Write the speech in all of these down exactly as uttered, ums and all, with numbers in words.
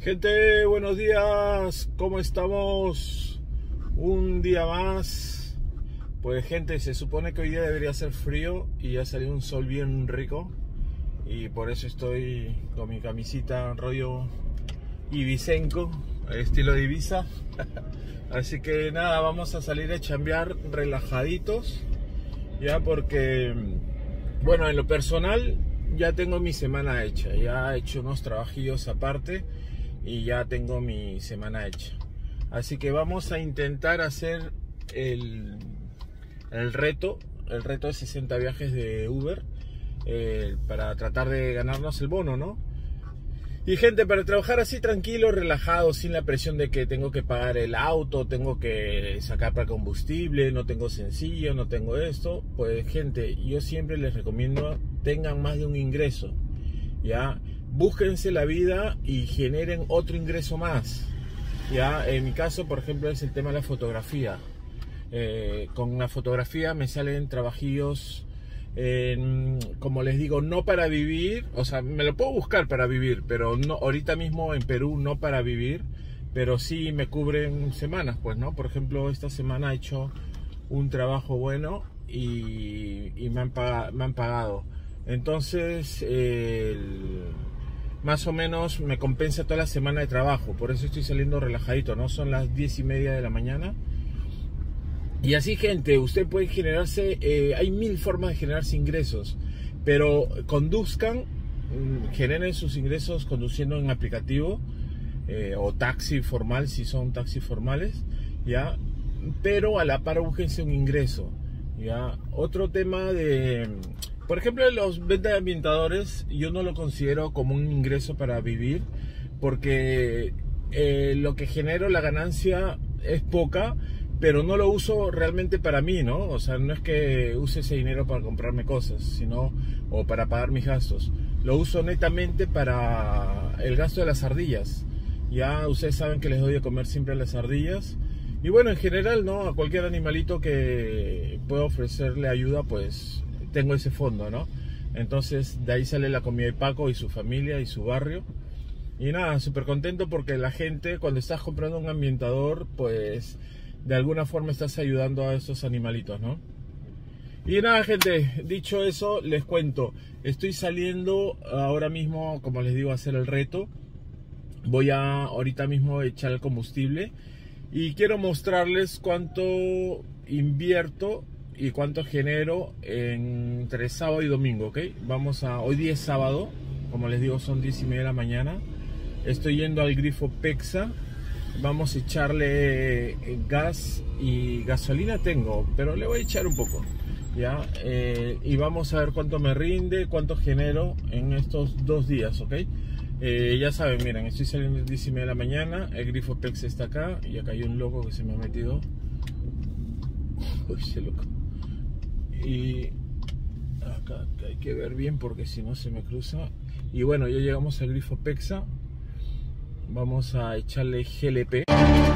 Gente, buenos días, ¿cómo estamos? Un día más. Pues gente, se supone que hoy día debería ser frío y ya salió un sol bien rico. Y por eso estoy con mi camisita rollo ibicenco, estilo de Ibiza. Así que nada, vamos a salir a chambear relajaditos. Ya porque, bueno, en lo personal ya tengo mi semana hecha. Ya he hecho unos trabajillos aparte y ya tengo mi semana hecha. Así que vamos a intentar hacer el, el reto, el reto de sesenta viajes de Uber, eh, para tratar de ganarnos el bono, ¿no? Y gente, para trabajar así tranquilo, relajado, sin la presión de que tengo que pagar el auto, tengo que sacar para combustible, no tengo sencillo, no tengo esto, pues gente, yo siempre les recomiendo tengan más de un ingreso, ya. Búsquense la vida y generen otro ingreso más. Ya, en mi caso, por ejemplo, es el tema de la fotografía. Eh, con la fotografía me salen trabajillos, eh, como les digo, no para vivir. O sea, me lo puedo buscar para vivir, pero no, ahorita mismo en Perú no para vivir, pero sí me cubren semanas, pues, ¿no? Por ejemplo, esta semana he hecho un trabajo bueno y, y me, han pagado, me han pagado. Entonces, eh, el, más o menos me compensa toda la semana de trabajo. Por eso estoy saliendo relajadito, ¿no? Son las diez y media de la mañana. Y así, gente, usted puede generarse, eh, hay mil formas de generarse ingresos, pero conduzcan, generen sus ingresos conduciendo en aplicativo, eh, o taxi formal si son taxis formales, ya. Pero a la par búsquense un ingreso, ya. Otro tema de... Por ejemplo, los ventas de ambientadores yo no lo considero como un ingreso para vivir, porque eh, lo que genero, la ganancia es poca, pero no lo uso realmente para mí, ¿no? O sea, no es que use ese dinero para comprarme cosas, sino, o para pagar mis gastos. Lo uso netamente para el gasto de las ardillas. Ya ustedes saben que les doy de comer siempre a las ardillas. Y bueno, en general, ¿no? A cualquier animalito que pueda ofrecerle ayuda, pues tengo ese fondo, ¿no? Entonces de ahí sale la comida de Paco y su familia y su barrio. Y nada, súper contento porque la gente, cuando estás comprando un ambientador, pues de alguna forma estás ayudando a estos animalitos, ¿no? Y nada, gente, dicho eso, les cuento, estoy saliendo ahora mismo, como les digo, a hacer el reto. Voy a ahorita mismo echar el combustible y quiero mostrarles cuánto invierto y cuánto genero entre sábado y domingo, ¿ok? Vamos a... Hoy día es sábado, como les digo, son diez y media de la mañana. Estoy yendo al grifo Pexa. Vamos a echarle gas y gasolina tengo, pero le voy a echar un poco, ¿ya? Eh, y vamos a ver cuánto me rinde, cuánto genero en estos dos días, ¿ok? Eh, ya saben, miren, estoy saliendo a las diez y media de la mañana, el grifo Pexa está acá y acá hay un loco que se me ha metido. Uy, ese loco. Y acá hay que ver bien porque si no se me cruza. Y bueno, ya llegamos al grifo Pexa. Vamos a echarle G L P.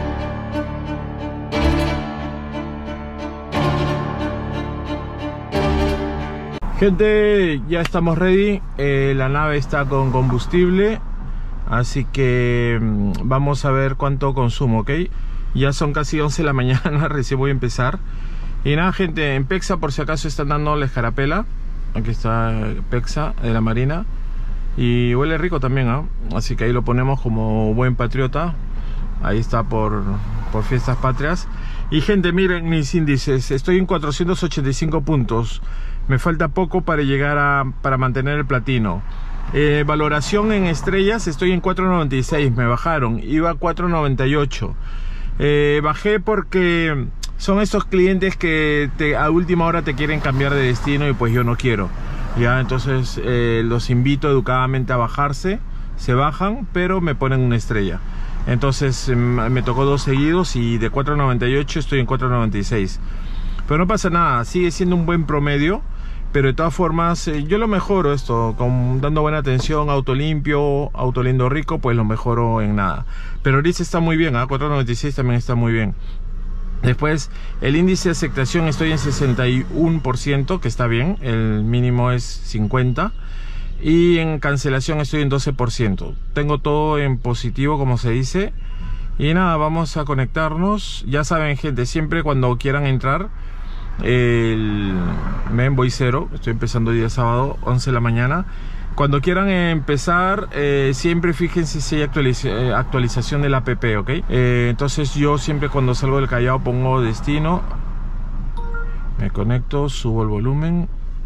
Gente, ya estamos ready. Eh, la nave está con combustible, así que vamos a ver cuánto consumo, ¿ok? Ya son casi once de la mañana, recién voy a empezar. Y nada, gente, en Pexa por si acaso están dando la escarapela. Aquí está Pexa de la Marina. Y huele rico también, ¿eh? Así que ahí lo ponemos como buen patriota. Ahí está por, por fiestas patrias. Y gente, miren mis índices. Estoy en cuatrocientos ochenta y cinco puntos. Me falta poco para llegar a... para mantener el platino. Eh, valoración en estrellas, estoy en cuatro noventa y seis. Me bajaron, iba a cuatro noventa y ocho. Eh, bajé porque son estos clientes que te, a última hora te quieren cambiar de destino y pues yo no quiero. Ya, entonces eh, los invito educadamente a bajarse. Se bajan, pero me ponen una estrella. Entonces eh, me tocó dos seguidos y de cuatro noventa y ocho estoy en cuatro noventa y seis. Pero no pasa nada, sigue siendo un buen promedio. Pero de todas formas, eh, yo lo mejoro esto, con, dando buena atención, auto limpio, auto lindo rico, pues lo mejoro en nada. Pero ahorita está muy bien, ¿eh? cuatro noventa y seis también está muy bien. Después, el índice de aceptación estoy en sesenta y uno por ciento, que está bien, el mínimo es cincuenta. y en cancelación estoy en doce por ciento. Tengo todo en positivo, como se dice. Y nada, vamos a conectarnos. Ya saben, gente, siempre cuando quieran entrar, el Memboy cero, estoy empezando día sábado, once de la mañana. Cuando quieran empezar, eh, siempre fíjense si hay actualiza eh, actualización del app, ¿ok? Eh, entonces yo siempre cuando salgo del Callao pongo destino, me conecto, subo el volumen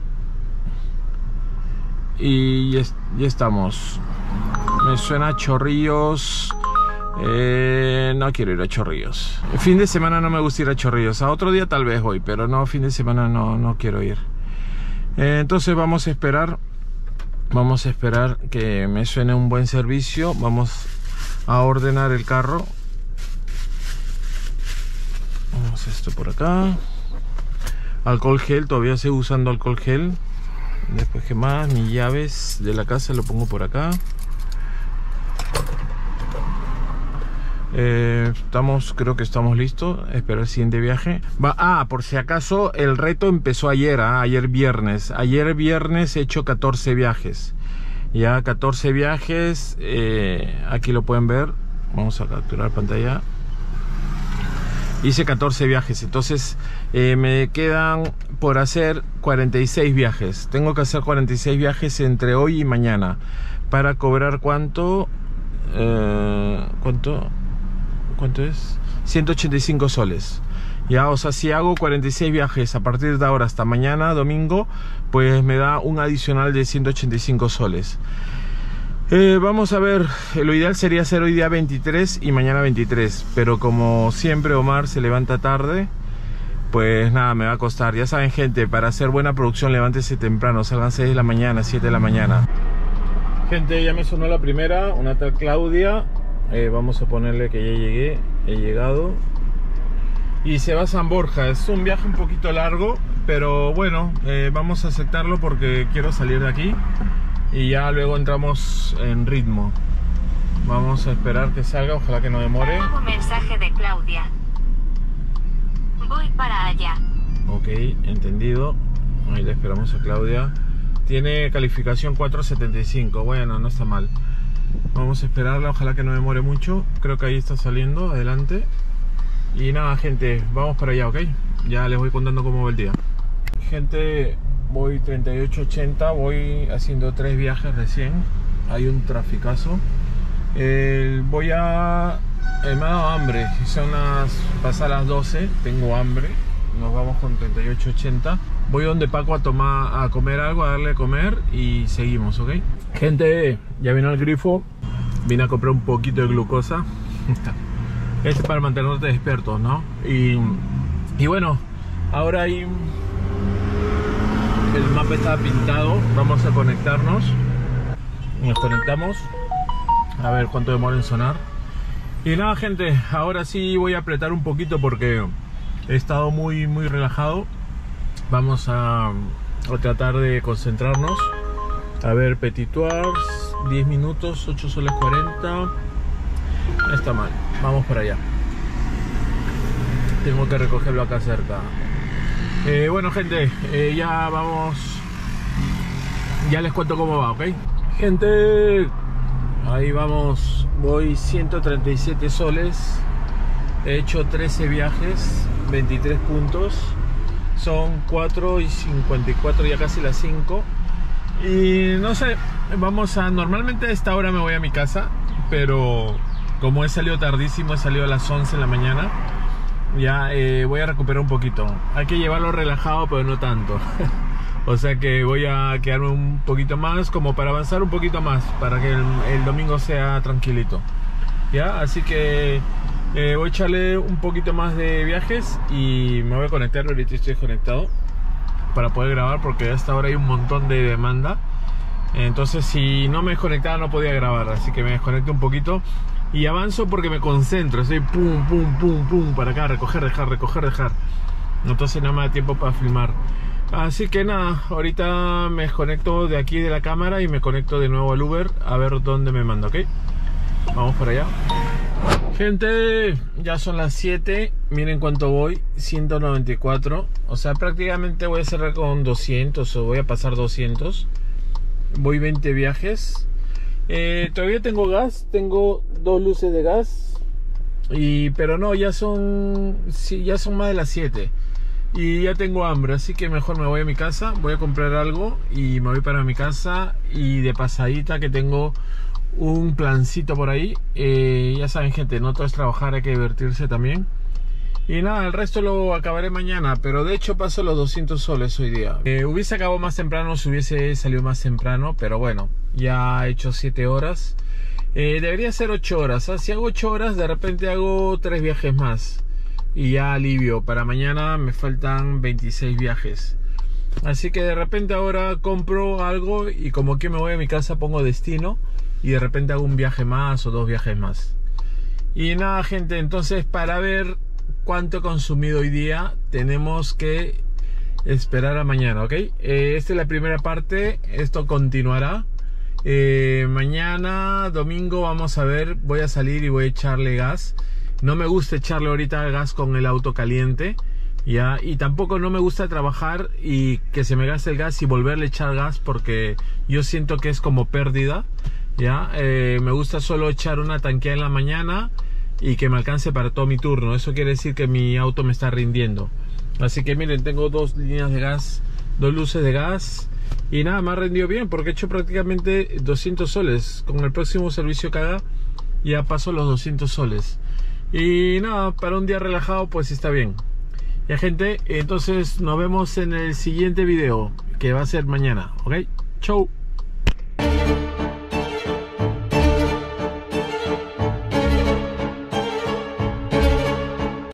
y ya, ya estamos. Me suena a Chorrillos. Eh, no quiero ir a Chorrillos. El fin de semana no me gusta ir a Chorrillos. A otro día tal vez voy, pero no, fin de semana no, no quiero ir. Eh, entonces vamos a esperar. Vamos a esperar que me suene un buen servicio. Vamos a ordenar el carro. Vamos a esto por acá. Alcohol gel, todavía sigo usando alcohol gel. Después, ¿qué más? Mis llaves de la casa lo pongo por acá. Eh, estamos, creo que estamos listos. Espera el siguiente viaje. Va, ah, por si acaso, el reto empezó ayer, ¿eh? Ayer viernes. Ayer viernes he hecho catorce viajes. Ya catorce viajes. Eh, aquí lo pueden ver. Vamos a capturar pantalla. Hice catorce viajes. Entonces eh, me quedan por hacer cuarenta y seis viajes. Tengo que hacer cuarenta y seis viajes entre hoy y mañana. Para cobrar cuánto. Eh, ¿Cuánto? ¿Cuánto es? ciento ochenta y cinco soles. Ya, o sea, si hago cuarenta y seis viajes a partir de ahora hasta mañana, domingo, pues me da un adicional de ciento ochenta y cinco soles. Eh, vamos a ver, lo ideal sería hacer hoy día veintitrés y mañana veintitrés. Pero como siempre Omar se levanta tarde, pues nada, me va a costar. Ya saben, gente, para hacer buena producción levántese temprano. Salgan seis de la mañana, siete de la mañana. Gente, ya me sonó la primera, una tal Claudia. Eh, vamos a ponerle que ya llegué, he llegado. Y se va a San Borja. Es un viaje un poquito largo, pero bueno, eh, vamos a aceptarlo porque quiero salir de aquí. Y ya luego entramos en ritmo. Vamos a esperar que salga, ojalá que no demore. Nuevo mensaje de Claudia. Voy para allá. Ok, entendido. Ahí le esperamos a Claudia. Tiene calificación cuatro setenta y cinco. Bueno, no está mal. Vamos a esperarla, ojalá que no demore mucho. Creo que ahí está saliendo, adelante. Y nada, gente, vamos para allá, ¿ok? Ya les voy contando cómo va el día. Gente, voy treinta y ocho ochenta. Voy haciendo tres viajes recién. Hay un traficazo. eh, Voy a... Eh, me ha dado hambre. Son las... pasadas las doce. Tengo hambre. Nos vamos con treinta y ocho ochenta. Voy donde Paco a tomar, a comer algo, a darle a comer y seguimos, ¿ok? Gente, ya vino al grifo. Vine a comprar un poquito de glucosa. Este es para mantenerte despiertos, ¿no? Y, y bueno, ahora hay... el mapa está pintado. Vamos a conectarnos. Nos conectamos. A ver cuánto demora en sonar. Y nada, gente, ahora sí voy a apretar un poquito porque he estado muy, muy relajado. Vamos a, a tratar de concentrarnos. A ver, Petit Tours, diez minutos, ocho soles cuarenta. No está mal, vamos para allá. Tengo que recogerlo acá cerca. eh, Bueno, gente, eh, ya vamos. Ya les cuento cómo va, ¿ok? Gente, ahí vamos. Voy ciento treinta y siete soles. He hecho trece viajes, veintitrés puntos. Son cuatro y cincuenta y cuatro, ya casi las cinco. Y no sé, vamos a... Normalmente a esta hora me voy a mi casa, pero como he salido tardísimo, he salido a las once de la mañana, ya eh, voy a recuperar un poquito. Hay que llevarlo relajado, pero no tanto. O sea que voy a quedarme un poquito más, como para avanzar un poquito más, para que el, el domingo sea tranquilito. Ya, así que eh, voy a echarle un poquito más de viajes y me voy a conectar. Ahorita estoy conectado para poder grabar porque a esta hora hay un montón de demanda. Entonces si no me desconectaba no podía grabar, así que me desconecto un poquito y avanzo porque me concentro. Estoy pum, pum, pum, pum, para acá, recoger, dejar, recoger, dejar. Entonces no me da tiempo para filmar. Así que nada, ahorita me desconecto de aquí de la cámara y me conecto de nuevo al Uber a ver dónde me manda, ¿ok? Vamos para allá. Gente, ya son las siete. Miren cuánto voy, ciento noventa y cuatro. O sea, prácticamente voy a cerrar con doscientos o voy a pasar doscientos. voy veinte viajes. Eh, todavía tengo gas, tengo dos luces de gas, y, pero no, ya son, sí, ya son más de las siete y ya tengo hambre, así que mejor me voy a mi casa, voy a comprar algo y me voy para mi casa. Y de pasadita que tengo un plancito por ahí. Eh, ya saben, gente, no todo es trabajar, hay que divertirse también. Y nada, el resto lo acabaré mañana, pero de hecho paso los doscientos soles hoy día. Eh, hubiese acabado más temprano si hubiese salido más temprano, pero bueno, ya he hecho siete horas. Eh, debería ser ocho horas, ¿eh? Si hago ocho horas, de repente hago tres viajes más y ya alivio. Para mañana me faltan veintiséis viajes. Así que de repente ahora compro algo y como que me voy a mi casa pongo destino y de repente hago un viaje más o dos viajes más. Y nada, gente, entonces para ver cuánto he consumido hoy día tenemos que esperar a mañana, ¿ok? Eh, esta es la primera parte, esto continuará. Eh, mañana, domingo, vamos a ver, voy a salir y voy a echarle gas. No me gusta echarle ahorita gas con el auto caliente, ¿ya? Y tampoco no me gusta trabajar y que se me gaste el gas y volverle a echar gas, porque yo siento que es como pérdida, ¿ya? Eh, me gusta solo echar una tanqueada en la mañana y que me alcance para todo mi turno. Eso quiere decir que mi auto me está rindiendo. Así que miren, tengo dos líneas de gas, dos luces de gas. Y nada, me ha rendido bien porque he hecho prácticamente doscientos soles. Con el próximo servicio que haga ya paso los doscientos soles. Y nada, para un día relajado pues está bien. Ya, gente, entonces nos vemos en el siguiente video, que va a ser mañana, ¿ok? Chau.